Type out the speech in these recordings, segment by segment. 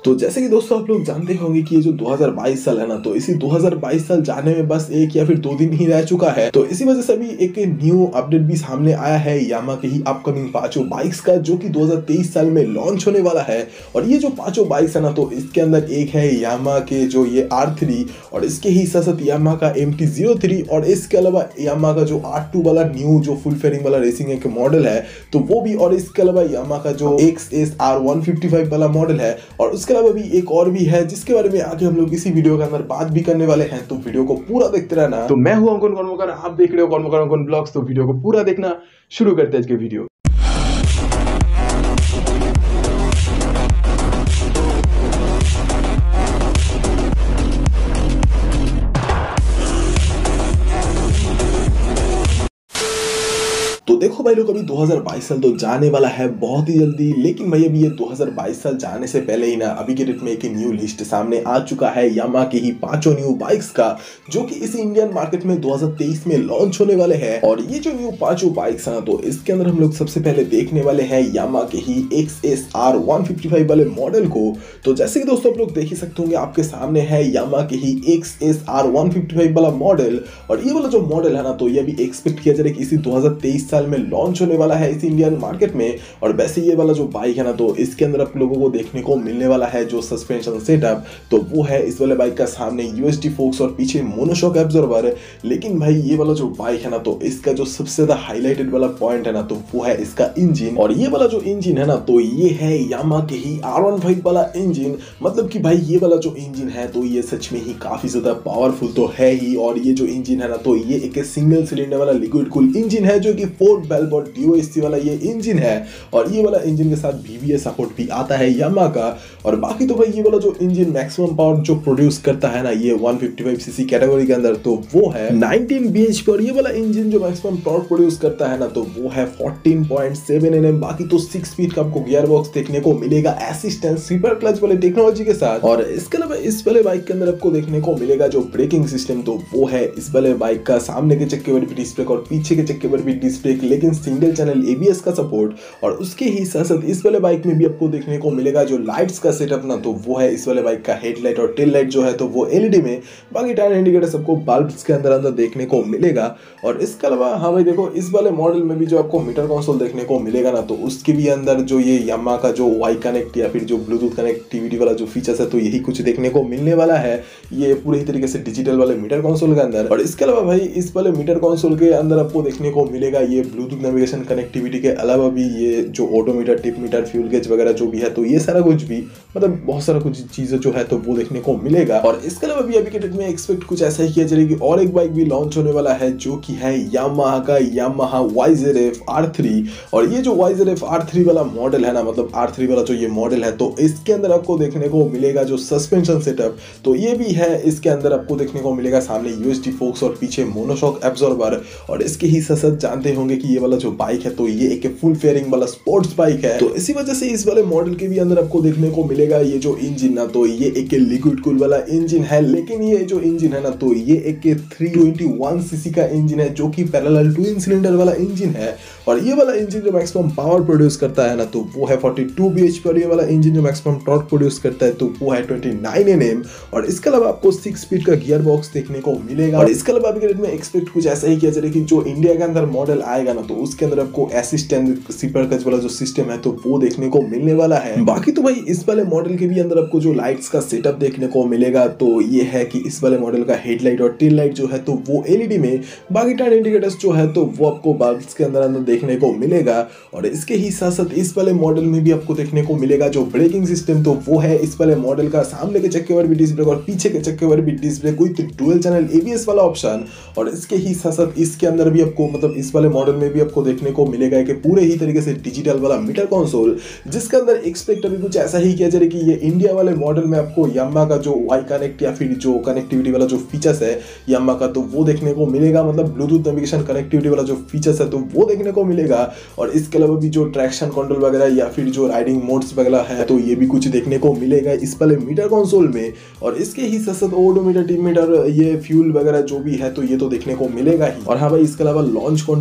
तो जैसे कि दोस्तों आप लोग जानते होंगे कि ये जो 2022 साल है ना, तो इसी 2022 साल जाने में बस 1 या फिर 2 दिन ही रह चुका है। तो इसी वजह से अभी एक न्यू अपडेट भी सामने आया है यामा के ही अपकमिंग पांचों बाइक्स का, जो कि 2023 साल में लॉन्च होने वाला है। और ये जो पांचों बाइक्स है ना, तो इसके अंदर एक है यामा के जो ये R3 और इसके ही साथ साथ यामा का MT-03 और इसके अलावा यामा का जो R2 वाला न्यू जो फुल फेयरिंग वाला रेसिंग एक मॉडल है तो वो भी, और इसके अलावा यामा का जो XSR 155 वाला मॉडल है, और उसके अलावा भी एक और भी है जिसके बारे में आगे हम लोग इसी वीडियो के अंदर बात भी करने वाले हैं। तो वीडियो को पूरा देखते रहना। तो मैं हूं अंकुर कर्मकर, आप देख रहे हो कर्मकर ब्लॉग्स। तो वीडियो को पूरा देखना। शुरू करते हैं आज के वीडियो। तो देखो भाई लोग, अभी 2022 साल तो जाने वाला है बहुत ही जल्दी, लेकिन भाई अभी ये 2022 साल जाने से पहले ही ना अभी के डेट में एक न्यू लिस्ट सामने आ चुका है यामा के ही पांचों न्यू बाइक्स का, जो कि इसी इंडियन मार्केट में 2023 में लॉन्च होने वाले हैं। और ये जो न्यू पांचों बाइक्स है ना, तो इसके अंदर हम लोग सबसे पहले देखने वाले हैं यामा के ही XSR 155 वाले मॉडल को। तो जैसे कि दोस्तों आप लोग देख ही सकते होंगे, आपके सामने है यामा के ही XSR 155 वाला मॉडल। और ये वाला जो मॉडल है ना, तो ये भी एक्सपेक्ट किया जा रहा है कि इसी 2023 साल में लॉन्च होने वाला है इस इंडियन मार्केट में। और वैसे ये वाला जो बाइक है ना, तो इसके अंदर आप लोगों को देखने को मिलने वाला है जो सस्पेंशन सेटअप, तो वो है इस वाले बाइक का सामने USD फोक्स और पीछे मोनोशॉक एब्जॉर्बर। लेकिन भाई ये वाला जो बाइक है ना, तो इसका जो सबसे ज्यादा हाईलाइटेड वाला पॉइंट है ना, तो वो है इसका इंजन। और ये वाला जो इंजन है ना, तो ये है यामा के ही R15 वाला इंजन। मतलब कि भाई ये वाला जो इंजन है तो ये सच में ही काफी ज्यादा पावरफुल तो है ही। और ये जो इंजन है ना, तो ये एक सिंगल सिलेंडर वाला लिक्विड कूल इंजन है, जो कि 4 वेल्व और DOHC वाला ये इंजन है। और ये वाला इंजन के साथ VVA सपोर्ट भी आता है यामा का। और बाकी तो भाई ये वाला जो इंजन मैक्सिमम पावर जो प्रोड्यूस करता है ना ये 155cc कैटेगरी के अंदर, तो वो है 19 bhp। और ये वाला इंजन जो मैक्सिमम टॉर्क प्रोड्यूस करता है ना, तो वो है 14.7 Nm। बाकी तो 6 स्पीड का आपको गियर बॉक्स देखने को मिलेगा असिस्टेंट सुपर क्लच वाले टेक्नोलॉजी के साथ। और इसके अलावा इस वाले बाइक के अंदर आपको देखने को मिलेगा जो ब्रेकिंग सिस्टम, तो वो है इस वाले बाइक का सामने के चक्के पर भी डिस्क ब्रेक और पीछे के चक्के पर भी डिस्क ब्रेक, लेकिन सिंगल चैनल ABS का सपोर्ट। और उसके ही साथ साथ इस वाले बाइक में भी आपको देखने को मिलेगा जो लाइट्स का सेटअप ना, तो वो है इस वाले बाइक का हेडलाइट और टेल लाइट जो है तो वो LED में। बाकी टायर इंडिकेटर सबको बल्ब्स के अंदर अंदर देखने को मिलेगा। और इसके अलावा हाँ भाई देखो, इस वाले मॉडल में भी जो आपको मीटर कंसोल देखने को मिलेगा ना, तो उसके भी अंदर जो ये यामा का जो वाई कनेक्ट या फिर जो ब्लूटूथ कनेक्टिविटी वाला जो फीचर्स है, तो यही कुछ देखने को मिलने वाला है ये पूरी तरीके से डिजिटल वाले मीटर कंसोल के अंदर। और इसके अलावा भाई इस वाले मीटर कंसोल के अंदर आपको देखने को मिलेगा ये ब्लूटूथ नेविगेशन कनेक्टिविटी के अलावा भी ये जो odometer, trip meter, fuel gauge वगैरह जो भी है, तो ये सारा कुछ भी मतलब बहुत सारा कुछ चीजें जो है तो वो देखने को मिलेगा। और इसके अलावा भी अभी के डेट में एक्सपेक्ट कुछ ऐसा ही किया जाएगा कि और एक बाइक भी लॉन्च होने वाला है, जो कि है यामाहा का यामाहा YZF R3। और ये जो YZF R3 वाला मॉडल है ना, मतलब R3 वाला जो ये मॉडल है, तो इसके अंदर आपको देखने को मिलेगा जो सस्पेंशन सेटअप, तो ये भी है। इसके अंदर आपको देखने को मिलेगा सामने USD फोक्स और पीछे मोनोशॉक एब्जॉर्बर। और इसके ही साथ साथ जानते होंगे कि ये वाला जो बाइक है तो ये एक फुल फेयरिंग वाला स्पोर्ट्स बाइक है, तो इसी वजह से इस वाले मॉडल के भी अंदर आपको देखने को मिलेगा ये जो इंजन ना, तो ये एक लिक्विड कूल वाला इंजन है। लेकिन ये जो इंजन है ना, तो ये एक 321cc का इंजन है, जो कि पैरेलल ट्विन सिलेंडर वाला इंजन है। और ये वाला इंजन जो मैक्सिमम पावर प्रोड्यूस करता है ना, तो वो है 42 bhp। और ये वाला इंजन जो मैक्सिमम टॉर्क प्रोड्यूस करता है तो वो है 29 Nm। और इसके अलावा आपको 6 स्पीड का गियर बॉक्स देखने को मिलेगा। और इसके अलावा अभी के डेट में एक्सपेक्ट कुछ ऐसा ही किया जा रहा है कि जो इंडिया के अंदर मॉडल आएगा ना, तो उसके अंदर आपको असिस्टेंट सुपर क्लच वाला जो सिस्टम है तो वो देखने को मिलने वाला है। बाकी तो भाई इस वाले मॉडल के भी अंदर आपको जो लाइट्स का सेटअप देखने को मिलेगा, तो ये है कि इस वाले मॉडल का हेडलाइट और टेल लाइट जो है तो वो LED में। बाकी टायर इंडिकेटर्स जो है तो वो आपको बल्ब्स के अंदर अंदर देखने को मिलेगा। और इसके ही साथ साथ इस वाले मॉडल में भी आपको देखने को मिलेगा जो ब्रेकिंग सिस्टम, तो वो है इस वाले मॉडल का सामने के चक्के पर भी डिस्क ब्रेक और पीछे के चक्के पर भी disc brake with dual channel ABS वाला ऑप्शन। और इसके ही साथ साथ इसके अंदर भी आपको मतलब इस वाले मॉडल में भी आपको देखने को मिलेगा कि पूरे ही तरीके से डिजिटल वाला मीटर कंसोल, जिसके अंदर एक्सपेक्ट अभी कुछ ऐसा ही किया जा रहा है कि ये इंडिया वाले मॉडल में आपको यामा का जो वाई कनेक्ट या फिर जो कनेक्टिविटी वाला जो फीचर्स है यामा का, तो वो देखने को मिलेगा। मतलब ब्लूटूथ नेविगेशन कनेक्टिविटी वाला जो फीचर्स है तो वो देखने को मिलेगा। और इसके अलावा भी जो ट्रैक्शन कंट्रोल वगैरह या फिर जो राइडिंग मोड्स वगैरह है, तो ये भी कुछ देखने को मिलेगा इस वाले मीटर कंसोल में। और इसके ही साथ साथ ओडोमीटर, टिप मीटर, ये फ्यूल वगैरह जो भी है तो ये तो देखने को मिलेगा ही। और हाँ भाई इसके अलावा लॉन्च कंट्रोल जो है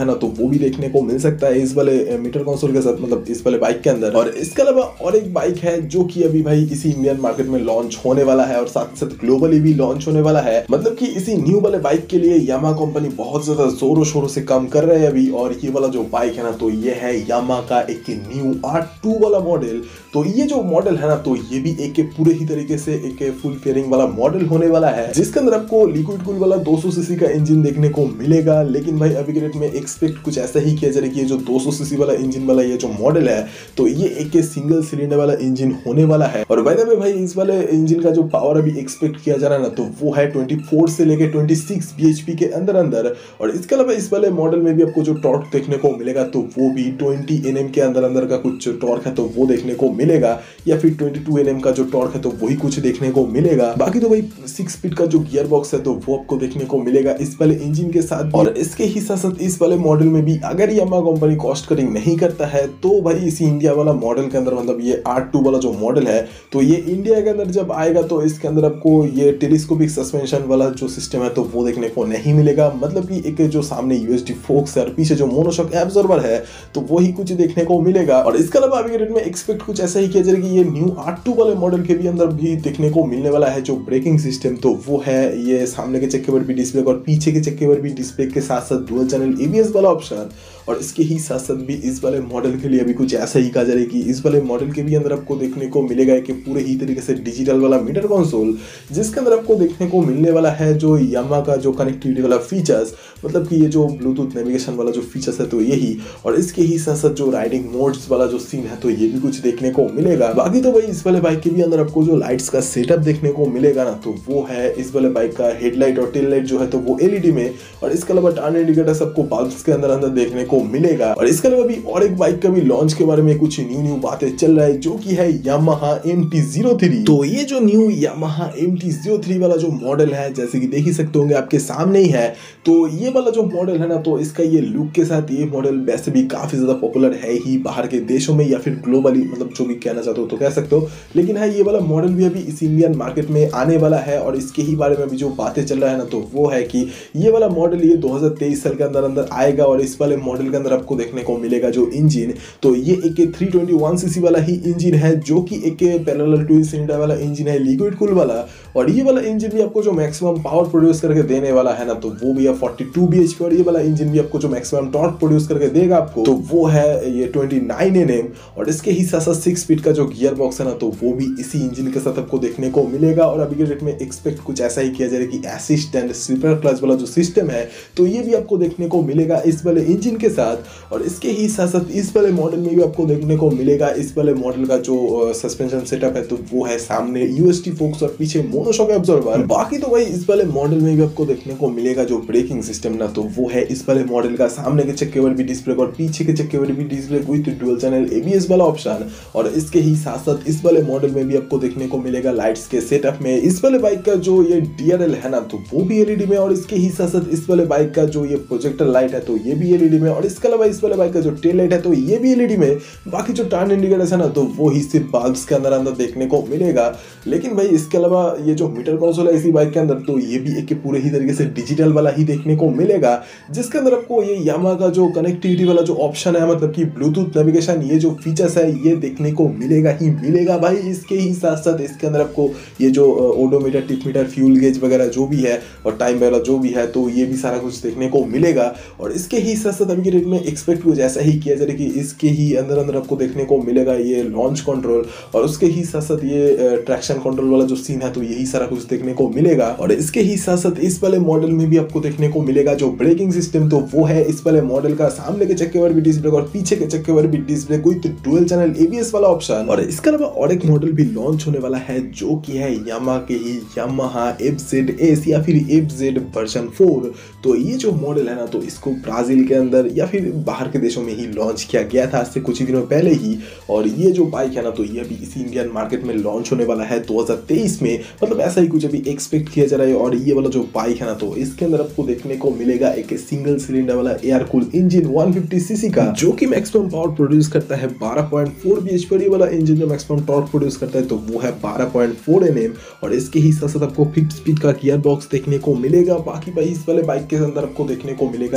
ना तो वो भी देखने को मिल सकता है इस वाले मीटर कंसोल के साथ, मतलब इस वाले बाइक के अंदर। और इसके अलावा और एक बाइक है जो कि अभी भाई इसी इंडियन मार्केट में लॉन्च होने वाला है और साथ साथ ग्लोबली भी लॉन्च होने वाला है। मतलब कि इसी न्यू वाले बाइक के लिए यामा कंपनी बहुत ज्यादा जोरों शोरों से काम कर रहे हैं अभी। और ये वाला जो बाइक है ना तो ये है यामा का एक न्यू R2 वाला मॉडल। तो ये जो मॉडल है ना तो ये भी एक पूरे ही तरीके से एक फुल फेयरिंग वाला मॉडल होने वाला है, जिसके अंदर आपको लिक्विड कूल वाला 200 सीसी का इंजन देखने को मिलेगा। लेकिन भाई अभी के डेट में एक्सपेक्ट कुछ ऐसा ही किया जा रहा है कि ये जो 200 सीसी वाला इंजन वाला ये जो मॉडल है तो ये एक सिंगल सिलेंडर वाला इंजन होने वाला है। और बाय द वे भाई इस वाले इंजन का जो पावर अभी एक्सपेक्ट किया जा रहा है ना तो वो है 24 से लेके 26 bhp के अंदर। और इसके अलावा इस वाले मॉडल में भी आपको जो टॉर्क देखने को मिलेगा तो वो भी 20 Nm के अंदर का कुछ टॉर्क है तो वो देखने को मिलेगा, या फिर 22 Nm का जो टॉर्क है तो वही कुछ देखने को मिलेगा। बाकी तो भाई 6 स्पीड का जो गियर बॉक्स है तो वो आपको देखने को मिलेगा इस वाले इंजन के साथ। और इसके ही साथ साथ इस वाले मॉडल में भी अगर यामा कंपनी कॉस्ट कटिंग नहीं करता है तो भाई इसी इंडिया वाला मॉडल के अंदर, मतलब ये R2 वाला जो मॉडल है तो ये इंडिया के अंदर जब आएगा तो इसके अंदर आपको ये टेलीस्कोपिक सस्पेंशन वाला जो सिस्टम है तो वो देखने को नहीं मिलेगा। मतलब कि एक जो सामने USD फोक्स है और पीछे जो मोनोशॉक एब्जॉर्बर है तो वही कुछ देखने को मिलेगा। और इसके अलावा अभी के डेट में एक्सपेक्ट कुछ ऐसा ही किया जाएगा कि ये न्यू R2 वाले मॉडल के भी अंदर भी देखने को मिलने वाला है जो ब्रेकिंग सिस्टम, तो वो है ये सामने के चक्के पर भी डिस्प्ले और पीछे के चक्के पर भी डिस्प्ले के साथ साथ डुअल चैनल ABS वाला ऑप्शन। और इसके ही साथ साथ भी इस वाले मॉडल के लिए अभी कुछ ऐसा ही कहा जा रहा है कि इस वाले मॉडल के भी अंदर आपको देखने को मिलेगा कि पूरे ही तरीके से डिजिटल वाला मीटर कंसोल, जिसके अंदर आपको देखने को मिलने वाला है जो यामा का जो कनेक्टिविटी वाला फीचर्स, मतलब कि ये जो ब्लूटूथ नेविगेशन वाला जो फीचर्स है तो यही। और इसके ही साथ साथ जो राइडिंग मोड्स वाला जो सीन है तो ये भी कुछ देखने को मिलेगा। बाकी तो भाई इस वाले बाइक के भी अंदर आपको जो लाइट्स का सेटअप देखने को मिलेगा ना तो वो है इस वाले बाइक का हेडलाइट और टेल लाइट जो है तो वो LED में, और इसके अलावा टर्न इंडिकेटर सबको बल्ब्स के अंदर देखने को मिलेगा। और इसके अलावा भी और एक बाइक का भी लॉन्च के बारे में कुछ न्यू बातें चल रहा है जो कि है यामाहा MT-03। तो ये जो न्यू यामाहा MT-03 वाला जो मॉडल है, जैसे कि देख ही सकते होंगे आपके सामने ही है, तो ये वाला जो मॉडल है ना तो इसका ये लुक के साथ ये मॉडल वैसे भी काफी ज्यादा पॉपुलर है ही बाहर के देशों में या फिर ग्लोबली, मतलब जो भी कहना चाहते हो तो कह सकते हो। लेकिन है ये वाला मॉडल भी अभी इस इंडियन मार्केट में आने वाला है और इसके ही बारे में अभी जो बातें चल रहा है ना तो वो है कि ये वाला मॉडल ये 2023 साल के अंदर आएगा। और इस वाले मॉडल के अंदर आपको देखने को मिलेगा जो इंजन, तो ये एक 321 सीसी वाला ही इंजन है जो कि एक पैरेलल ट्विन सिलेंडर वाला इंजन है लिक्विड कूल वाला। और ये वाला इंजन भी आपको जो मैक्सिमम पावर प्रोड्यूस करके देने वाला है ना तो वो भी है 42 bhp। और ये वाला इंजन भी आपको जो मैक्सिमम टॉर्क प्रोड्यूस करके देगा आपको तो वो है ये 29 Nm। और इसके ही साथ साथ 6 स्पीड का जो गियर बॉक्स है ना तो वो भी इसी इंजन के साथ आपको देखने को मिलेगा। और अभी के डेट में एक्सपेक्ट कुछ ऐसा ही किया जाए कि असिस्ट एंड स्लीपर क्लच वाला जो सिस्टम है तो ये भी आपको देखने को मिलेगा इस वाले इंजन के साथ। और इसके ही साथ साथ इस वाले मॉडल में भी आपको देखने को मिलेगा इस वाले मॉडल का जो सस्पेंशन सेटअप है तो वो है सामने USD फोक्स और पीछे मोनोशॉक एब्जॉर्बर। बाकी तो भाई इस वाले मॉडल में भी आपको देखने को मिलेगा जो ब्रेकिंग सिस्टम ना तो वो है इस वाले मॉडल का सामने के चक्के पर भी डिस्प्ले और पीछे के चक्के पर भी display with dual channel ABS वाला ऑप्शन। और इसके ही साथ साथ इस वाले मॉडल में भी आपको देखने को मिलेगा लाइट्स के सेटअप में इस वाले बाइक का जो ये DRL है ना तो वो भी LED में। और इसके ही साथ साथ इस वाले बाइक का जो ये प्रोजेक्टर लाइट है तो ये भी LED में। और इसके अलावा इस वाले बाइक का जो टेल लाइट है तो ये भी LED में। बाकी जो टर्न इंडिकेटर्स है ना तो वो ही सिर्फ बल्ब्स के अंदर देखने को मिलेगा। लेकिन भाई इसके अलावा ये जो मीटर कंसोल है इसी बाइक के अंदर तो ये भी एक पूरे ही तरीके से डिजिटल वाला ही देखने को मिलेगा, जिसके अंदर आपको ये यामा का जो कनेक्टिविटी वाला जो ऑप्शन है, मतलब कि ब्लूटूथ नेविगेशन ये जो फीचर्स है ये देखने को मिलेगा ही मिलेगा भाई। इसके ही साथ साथ इसके अंदर आपको ये जो odometer, trip meter, fuel gauge वगैरह जो भी है और टाइम वगैरह जो भी है तो ये भी सारा कुछ देखने को मिलेगा। और इसके ही साथ साथ अभी के डेट में एक्सपेक्ट कुछ ऐसा ही किया जाए कि इसके ही अंदर आपको देखने को मिलेगा ये लॉन्च कंट्रोल और उसके ही साथ साथ ये ट्रैक्शन कंट्रोल वाला जो सीन है तो यही सारा कुछ देखने को मिलेगा। और इसके ही साथ साथ इस वाले मॉडल में भी आपको देखने को मिलेगा जो ब्रेकिंग सिस्टम, तो वो है इस वाले मॉडल का सामने के चक्के पर भी डिस्प्ले और पीछे के चक्के पर भी display with dual channel ABS वाला ऑप्शन। और इसके अलावा और एक मॉडल भी लॉन्च होने वाला है जो कि है यामा के ही यामाहा FZS या फिर FZ वर्जन 4। तो ये जो मॉडल है ना तो इसको ब्राजील के अंदर या फिर बाहर के देशों में ही लॉन्च किया गया था आज से कुछ ही दिनों पहले ही। और ये जो बाइक है ना तो ये अभी इसी इंडियन मार्केट में लॉन्च होने वाला है 2023 में, मतलब ऐसा ही कुछ अभी एक्सपेक्ट किया जा रहा है। और ये वाला जो बाइक है ना तो इसके अंदर आपको देखने को मिलेगा एक सिंगल सिलेंडर वाला एयर कूल इंजन 150 सीसी का जो कि मैक्सिमम पावर प्रोड्यूस करता है 12.4 bhp। वाला इंजन जो मैक्सिमम टॉर्क प्रोड्यूस करता है तो वो है 12.4 Nm। और इसके ही साथ साथ आपको 5 स्पीड का गियर बॉक्स देखने को मिलेगा। बाकी भाई इस वाले बाइक के अंदर आपको देखने को मिलेगा सस्पेंशन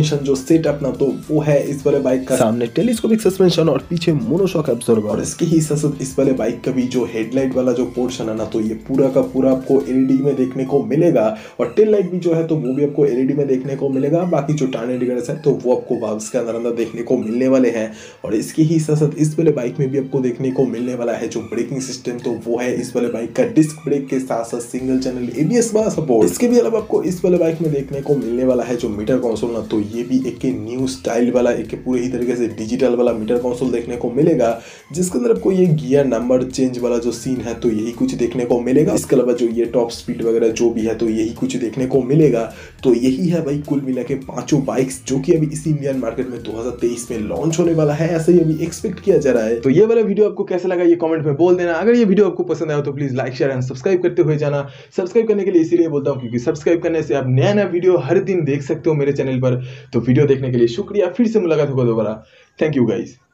सस्पेंशन जो सेटअप ना तो वो है इस वाले बाइक का, सामने टेलीस्कोपिक सस्पेंशन और पीछे मोनोशॉक एब्जॉर्बर। और इसके ही साथ इस वाले बाइक का भी जो हेडलाइट वाला जो पोर्शन है ना तो ये पूरा का पूरा आपको एलईडी में देखने को मिलेगा, और टेल लाइट भी जो है तो वो भी आपको एलईडी में देखने को मिलेगा। बाकी जो टर्न इंडिकेटर्स है तो वो आपको वाल्व्स के अंदर देखने को मिलने वाले हैं। और इसके ही साथ इस वाले बाइक में भी आपको देखने को मिलने वाला है जो ब्रेकिंग सिस्टम, तो वो है इस वाले बाइक का डिस्क ब्रेक के साथ साथ सिंगल चैनल एबीएस वाला सपोर्ट। इसके भी अलावा आपको इस वाले बाइक में देखने को मिलने वाला है जो मीटर कंसोल ना तो ये भी एक न्यू स्टाइल वाला एक पूरे ही तरीके से डिजिटल वाला मीटर कंसोल देखने को मिलेगा, जिसके अंदर आपको ये गियर नंबर चेंज वाला जो सीन है तो यही कुछ देखने को मिलेगा। इसके अलावा जो ये टॉप स्पीड वगैरह जो भी है तो यही कुछ देखने को मिलेगा। तो यही है भाई कुल मिला के पांचों बाइक्स जो कि अभी इसी इंडियन मार्केट में 2023 में लॉन्च होने वाला है, ऐसा ही अभी एक्सपेक्ट किया जा रहा है। तो ये वाला वीडियो आपको कैसा लगा ये कमेंट में बोल देना। अगर ये वीडियो आपको पसंद आया तो please like share and subscribe करते हुए जाना। सब्सक्राइब करने के लिए इसीलिए बोलता हूँ क्योंकि सब्सक्राइब करने से आप नया नया वीडियो हर दिन देख सकते हो मेरे चैनल पर। तो वीडियो देखने के लिए शुक्रिया, फिर से मुलाकात होगा दोबारा। Thank you guys.